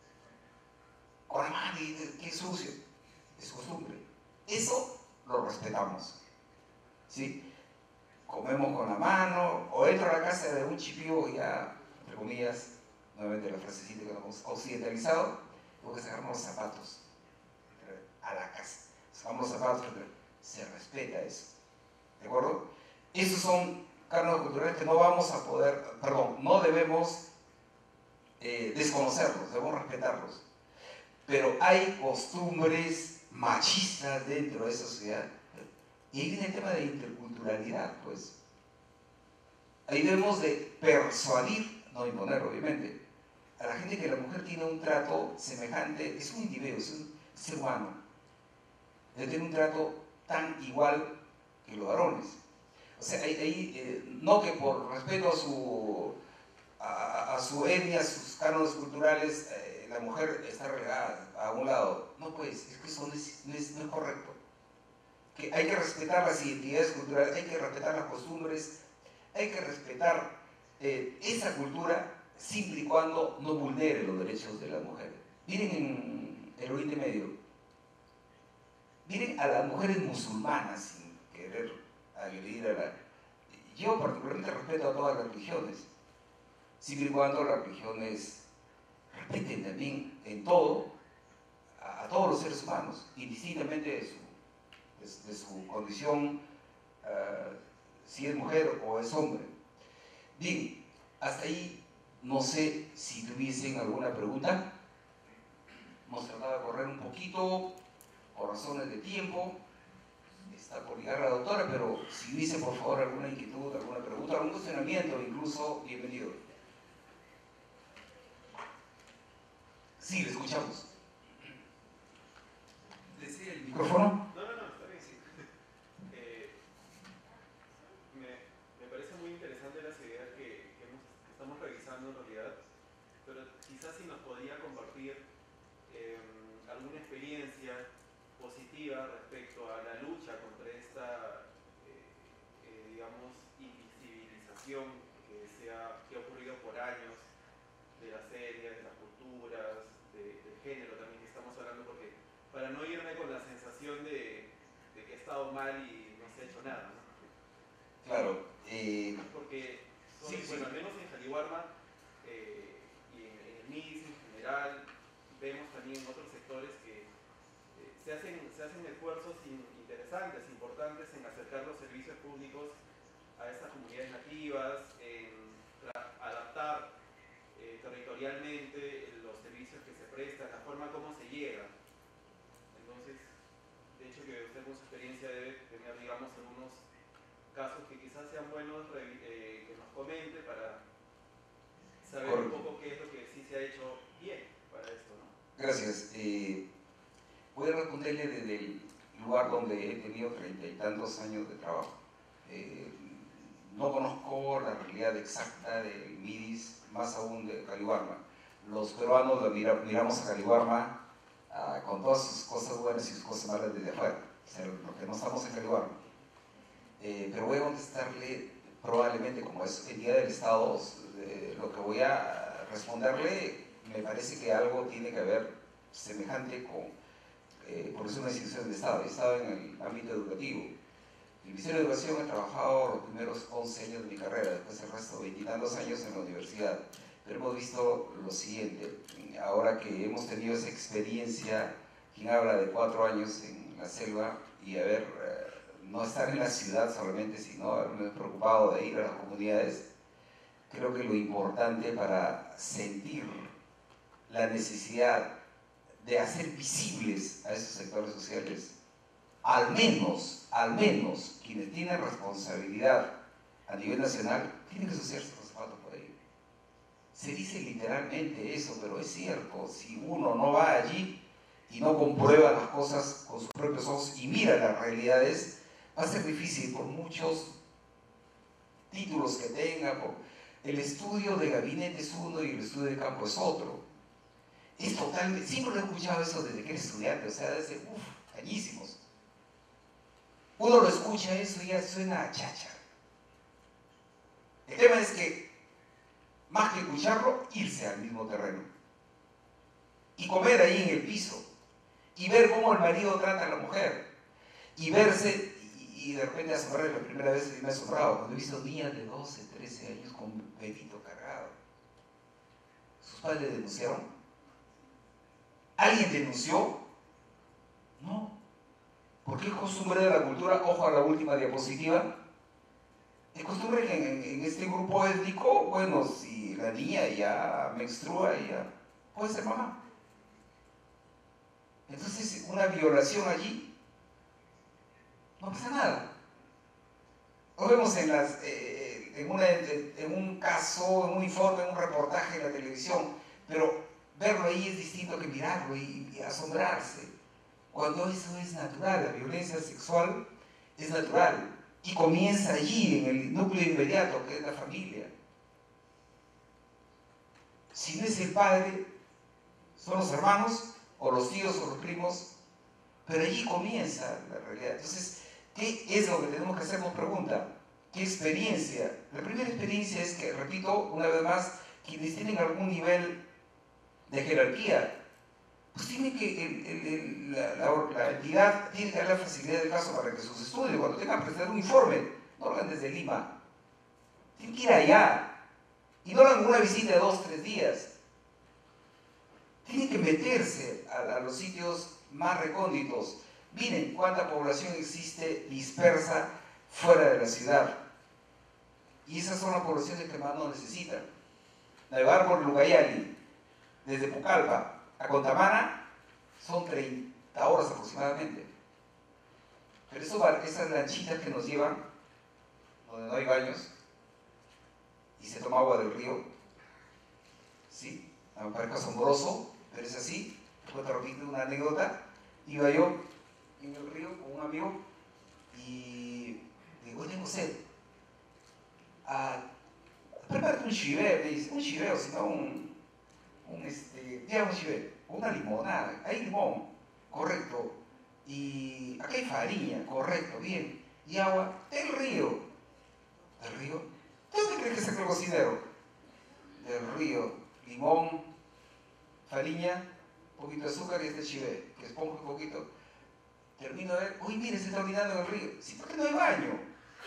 Con la mano, y qué sucio. Es costumbre. Eso lo respetamos. ¿Sí? Comemos con la mano, o entro a la casa de un chipío ya, entre comillas, nuevamente la frasecita que nos hemos occidentalizado, tengo que sacarnos los zapatos a la casa. Sacamos los zapatos, se respeta eso. ¿De acuerdo? Esos son cánones culturales que no vamos a poder, perdón, no debemos eh, desconocerlos, debemos respetarlos. Pero hay costumbres machistas dentro de esa sociedad. Y ahí viene el tema de interculturalidad, pues. Ahí debemos de persuadir, no imponer, obviamente, a la gente que la mujer tiene un trato semejante, es un individuo, es un ser humano, debe tener un trato tan igual que los varones. O sea, ahí, ahí eh, no que por respeto a su, a, a su etnia, a sus cánones culturales, eh, la mujer está relegada a un lado. No, pues, es que eso no es, no es, no es correcto. Que hay que respetar las identidades culturales, hay que respetar las costumbres, hay que respetar eh, esa cultura, siempre y cuando no vulnere los derechos de la mujer. Miren en el Oriente Medio, miren a las mujeres musulmanas, que querer agredir a la... Yo particularmente respeto a todas las religiones, siempre y cuando las religiones respeten también en todo a, a todos los seres humanos, indistintamente de su, de, de su condición, uh, si es mujer o es hombre. Bien, hasta ahí no sé si tuviesen alguna pregunta. Hemos tratado de correr un poquito por razones de tiempo. Está por llegar la doctora, pero si hubiese por favor alguna inquietud, alguna pregunta, algún cuestionamiento, incluso, bienvenido. Sí, le escuchamos. ¿Desea el micrófono? No, no, no, está bien, sí. Eh, me, me parece muy interesante las ideas que, que, hemos, que estamos revisando en realidad, pero quizás si nos podría compartir eh, alguna experiencia positiva respecto a la lucha contra esta, eh, eh, digamos, invisibilización que, se ha, que ha ocurrido por años de las series, de las culturas, de, del género también que estamos hablando, porque para no irme con la sensación de, de que he estado mal y no se ha hecho nada, ¿no? Claro. Eh, porque, son, sí, bueno, sí. al menos en Jaliwarma eh, y en, en el M I S en general, vemos también en otros sectores que eh, se, hacen, se hacen esfuerzos in, interesantes, importantes en acercar los servicios públicos a estas comunidades nativas, en tra- adaptar eh, territorialmente los servicios que se prestan, la forma como se llega. Entonces, de hecho que usted con su experiencia debe tener, digamos, algunos casos que quizás sean buenos eh, que nos comente para saber Correcto. un poco qué es lo que sí se ha hecho bien para esto, ¿no? Gracias. Eh, voy a responderle desde el lugar donde he tenido treinta y tantos años de trabajo. Eh, no conozco la realidad exacta del M I D I S, más aún de Jaliwarma. Los peruanos lo mira, miramos a Jaliwarma uh, con todas sus cosas buenas y sus cosas malas desde afuera, o sea, porque no estamos en Jaliwarma. Eh, pero voy a contestarle probablemente como es entidad del Estado, eh, lo que voy a responderle me parece que algo tiene que ver semejante con, eh, porque es una institución de Estado, he estado en el ámbito educativo. En el Ministerio de Educación he trabajado los primeros once años de mi carrera, después el resto, veintitantos años en la universidad. Pero hemos visto lo siguiente, ahora que hemos tenido esa experiencia, quien habla de cuatro años en la selva y haber, eh, no estar en la ciudad solamente, sino haberme preocupado de ir a las comunidades, creo que lo importante para sentir la necesidad de hacer visibles a esos sectores sociales, al menos, al menos, quienes tienen responsabilidad a nivel nacional, tienen que asociarse los zapatos por ello. Se dice literalmente eso, pero es cierto, si uno no va allí y no comprueba las cosas con sus propios ojos y mira las realidades, va a ser difícil por muchos títulos que tenga, por el estudio de gabinete es uno y el estudio de campo es otro. Es totalmente, siempre lo he escuchado eso desde que era estudiante, o sea, desde, uff, cañísimos. Uno lo escucha eso y ya suena a cháchara. El tema es que, más que escucharlo, irse al mismo terreno. Y comer ahí en el piso. Y ver cómo el marido trata a la mujer. Y verse, y, y de repente asombrarse, la primera vez que me he asombrado, cuando he visto niñas de doce, trece años con un bebito cargado. ¿Sus padres denunciaron? ¿Alguien denunció? No. Porque es costumbre de la cultura, ojo a la última diapositiva, es costumbre que en, en este grupo étnico, bueno, si la niña ya menstrua, ya puede ser mamá. Entonces, una violación allí, no pasa nada. Lo vemos en, las, eh, en, una, en un caso, en un informe, en un reportaje en la televisión, pero verlo ahí es distinto que mirarlo y, y asombrarse. Cuando eso es natural, la violencia sexual es natural y comienza allí, en el núcleo inmediato, que es la familia. Si no es el padre, son los hermanos, o los tíos, o los primos, pero allí comienza la realidad. Entonces, ¿qué es lo que tenemos que hacer? Nos pregunta, ¿qué experiencia? La primera experiencia es que, repito, una vez más, quienes tienen algún nivel de jerarquía, pues tiene que, el, el, el, la, la, la entidad tiene que dar la facilidad del caso para que sus estudios, cuando tengan que presentar un informe, no lo hagan desde Lima. Tienen que ir allá. Y no hagan una visita de dos, tres días. Tienen que meterse a, a los sitios más recónditos. Miren cuánta población existe dispersa fuera de la ciudad. Y esas son las poblaciones que más nos necesitan. Navegar por Lucayali, desde Pucallpa a Contamana, son treinta horas aproximadamente. Pero eso, esas lanchitas que nos llevan, donde no hay baños, y se toma agua del río, ¿sí? Me parece asombroso, pero es así. Después te repito una anécdota. Iba yo en el río con un amigo y digo, tengo sed. Ah, prepárate un chivé, me dice, un chivé, o si no un, un este, ya un chivé, una limonada, hay limón, correcto, y acá hay farina, correcto, bien, y agua del río, del río, ¿de dónde crees que saca el cocinero? Del río, limón, farina, un poquito de azúcar y este chivé, que esponja un poquito. Termino de ver, uy, mire, se está orinando en el río. Sí, ¿por qué no hay baño?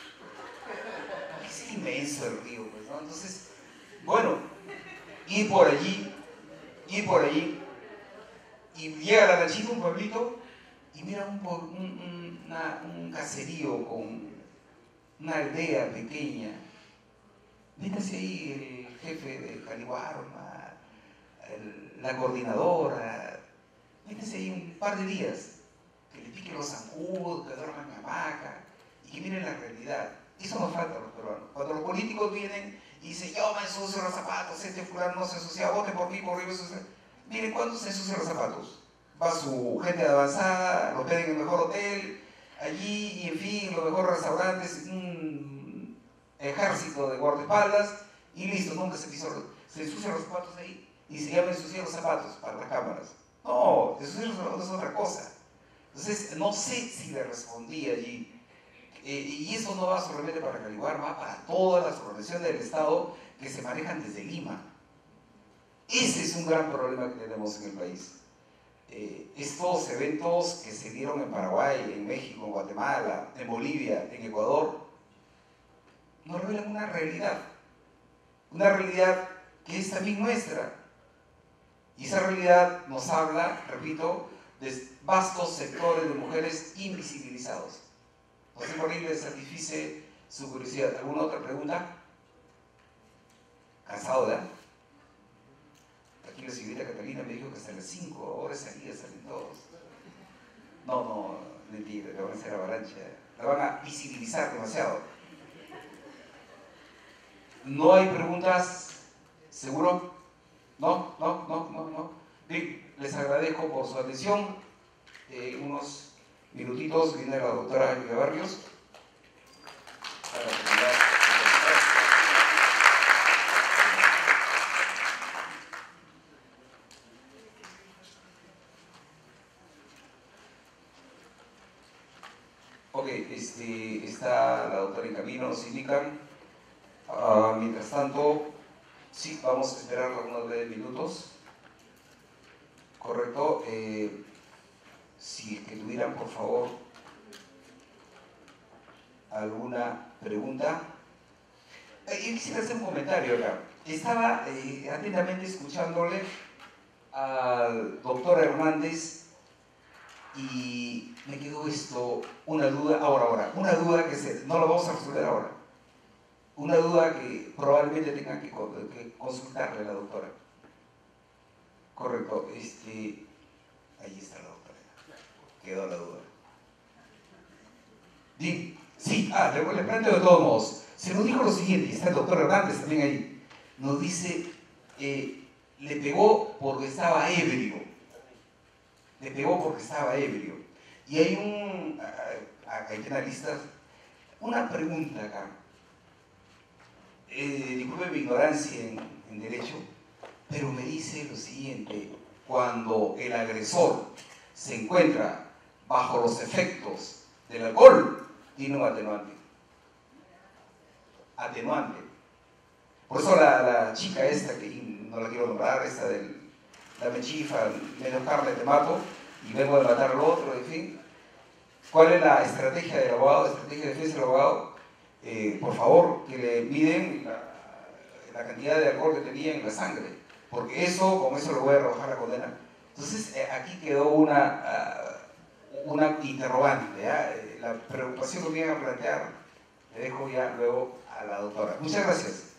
Es inmenso el río, pues, ¿no? Entonces, bueno, ir por allí, ir por allí, y llega la lanchita, un pueblito, y mira un, un, un, una, un caserío con una aldea pequeña. Métase ahí el jefe del Caliwarma, la coordinadora, métese ahí un par de días, que le piquen los zancudos, que duerman en hamaca, y que miren la realidad. Eso nos falta a los peruanos. Cuando los políticos vienen y dicen, yo me ensucio los zapatos, este fulano no se ensucia, voten por mí, por mí, eso. Miren, ¿cuándo se ensucian los zapatos? Va su gente de avanzada, lo piden en el mejor hotel, allí, y en fin, los mejores restaurantes, un ejército de guardaespaldas, y listo, nunca se pisó, se ensucian los zapatos ahí, y se llama ensuciar los zapatos para las cámaras. No, ensuciar los zapatos es otra cosa. Entonces, no sé si le respondí allí. Eh, y eso no va solamente para Caliwarma, va para todas las organizaciones del Estado que se manejan desde Lima. Ese es un gran problema que tenemos en el país. Eh, estos eventos que se dieron en Paraguay, en México, en Guatemala, en Bolivia, en Ecuador, nos revelan una realidad. Una realidad que es también nuestra. Y esa realidad nos habla, repito, de vastos sectores de mujeres invisibilizados. No sé por ahí les satisfice su curiosidad. ¿Alguna otra pregunta? ¿Cansado, verdad? Aquí la señorita Catalina me dijo que hasta las cinco horas salía, salen todos. No, no, mentira, le van a hacer avalancha. La van a visibilizar demasiado. ¿No hay preguntas? ¿Seguro? No, no, no, no, no. Bien, les agradezco por su atención. Eh, unos minutitos viene la doctora Julia Barrios para terminar. Ok, este, está la doctora en camino, nos indican. Uh, mientras tanto, sí, vamos a esperar unos breves minutos. Correcto. Eh, Si es que tuvieran, por favor, alguna pregunta. Eh, yo quisiera hacer un comentario acá. Estaba eh, atentamente escuchándole al doctor Hernández y me quedó esto, una duda, ahora, ahora, una duda que se, no la vamos a resolver ahora. Una duda que probablemente tenga que, que consultarle a la doctora. Correcto. Este, ahí está la doctora. Quedó la duda. Bien, sí, ah, le, le planteo de todos modos. Se nos dijo lo siguiente, y está el doctor Hernández también ahí. Nos dice, eh, le pegó porque estaba ebrio. Le pegó porque estaba ebrio. Y hay un, acá hay analistas, una pregunta acá. Eh, disculpe mi ignorancia en, en derecho, pero me dice lo siguiente, cuando el agresor se encuentra bajo los efectos del alcohol, tiene un atenuante. Atenuante. Por eso la, la chica esta, que no la quiero nombrar, esta del dame chifa, menos carne, te mato, y vengo a matar al otro, en fin. ¿Cuál es la estrategia del abogado, la estrategia de defensa del abogado? Eh, por favor, que le miden la, la cantidad de alcohol que tenía en la sangre, porque eso, con eso le voy a rebajar la condena. Entonces, eh, aquí quedó una, uh, una interrogante, ¿eh? La preocupación que me iban a plantear, le dejo ya luego a la doctora. Muchas gracias.